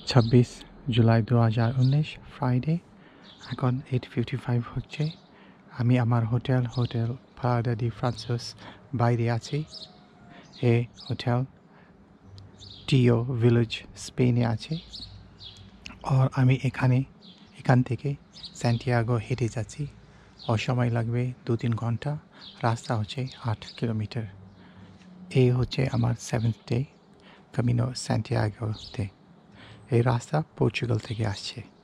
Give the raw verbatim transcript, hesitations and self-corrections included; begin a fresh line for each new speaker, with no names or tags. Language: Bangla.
ছাব্বিশ জুলাই দু হাজার উনিশ ফ্রাইডে। এখন এইট ফিফটি ফাইভ হচ্ছে। আমি আমার hotel hotel Parada de Francis বাইরে আছি। এই হোটেল টিও ভিলেজ স্পেনে আছে। আর আমি এখানে এখান থেকে সান্টিয়াগো হেঁটে যাচ্ছি। ওর সময় লাগবে দু তিন ঘন্টা। রাস্তা হচ্ছে আট কিলোমিটার। এই হচ্ছে আমার সেভেন্থ ডে কামিনো সান্টিয়াগোতে। এই রাস্তা পর্তুগাল থেকে আসছে।